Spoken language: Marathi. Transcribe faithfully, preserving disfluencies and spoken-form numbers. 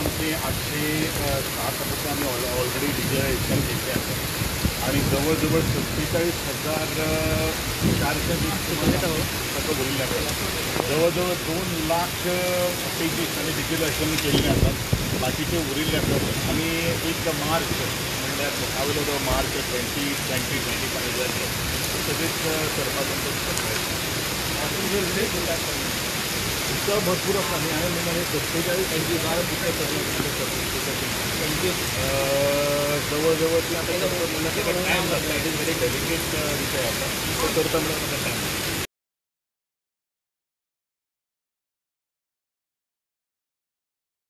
आमचे आठशे सात पुस्तकं आम्ही ऑल ऑलरेडी डिजिटलायझेशन केले आहेत आणि जवळजवळ सत्तेचाळीस हजार चारशे वीस पुस्तकं बोलले आहेत. जवळजवळ दोन लाख पेजेस आणि डिजिटलायझेशन केलेले असतात. बाकीचे उरलेले असतात आणि एक मार्च म्हणजे available March twenty twenty twenty five सगळेच सरपासांचं पुस्तक आहे. पुस्तकं भरपूर असतात आणि आणि म्हणजे सत्तेचाळीस ऐंशी बारा पुस्तकं पंचवीस जवळजवळ ते आता टाईम लागला. इट इज व्हेरी डेलिकेट विषय आता तो करता मला टाईम